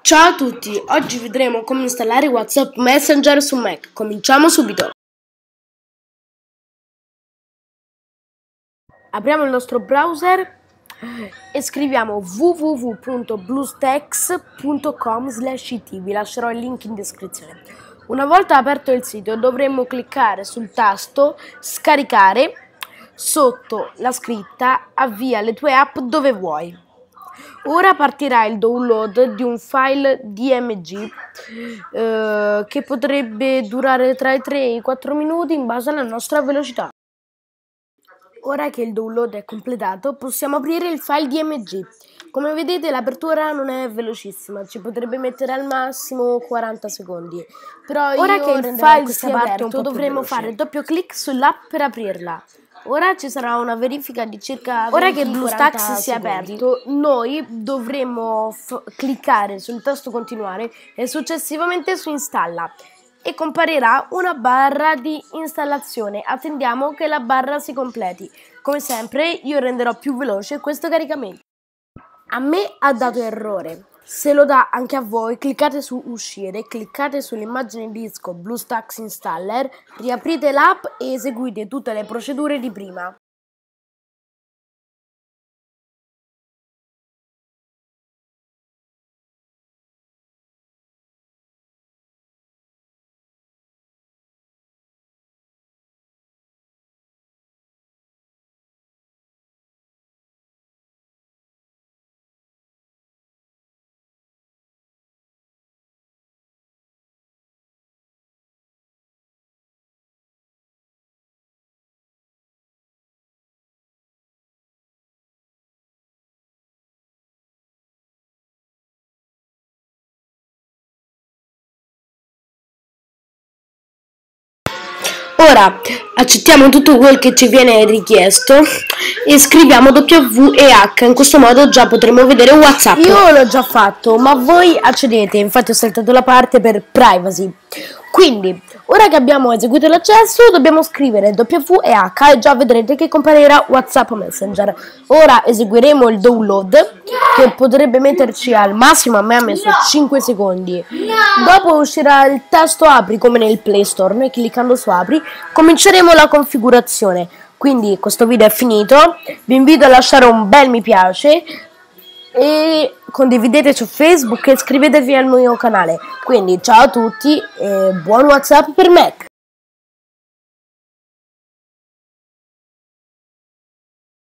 Ciao a tutti, oggi vedremo come installare WhatsApp Messenger su Mac. Cominciamo subito. Apriamo il nostro browser e scriviamo www.bluestacks.com/it. Vi lascerò il link in descrizione. Una volta aperto il sito dovremo cliccare sul tasto scaricare sotto la scritta avvia le tue app dove vuoi. Ora partirà il download di un file DMG che potrebbe durare tra i 3 e i 4 minuti in base alla nostra velocità. Ora che il download è completato possiamo aprire il file DMG. Come vedete l'apertura non è velocissima, ci potrebbe mettere al massimo 40 secondi. Però ora che il file sia aperto dovremo fare doppio clic sull'app per aprirla. Ora ci sarà una verifica di circa 20-40 Ora che BlueStacks sia aperto, noi dovremo cliccare sul tasto continuare e successivamente su installa e comparirà una barra di installazione. Attendiamo che la barra si completi. Come sempre io renderò più veloce questo caricamento. A me ha dato errore. Se lo dà anche a voi, cliccate su uscire, cliccate sull'immagine disco BlueStacks Installer, riaprite l'app e eseguite tutte le procedure di prima. Ora accettiamo tutto quel che ci viene richiesto e scriviamo W e H, in questo modo già potremo vedere WhatsApp. Io l'ho già fatto, ma voi accedete, infatti ho saltato la parte per privacy. Quindi, ora che abbiamo eseguito l'accesso, dobbiamo scrivere W e H e già vedrete che comparirà WhatsApp Messenger. Ora eseguiremo il download, che potrebbe metterci al massimo, a me ha messo 5 secondi. Dopo uscirà il tasto apri come nel Play Store, noi cliccando su apri cominceremo la configurazione. Quindi questo video è finito, vi invito a lasciare un bel mi piace e condividete su Facebook e iscrivetevi al mio canale. Quindi ciao a tutti e buon WhatsApp per Mac!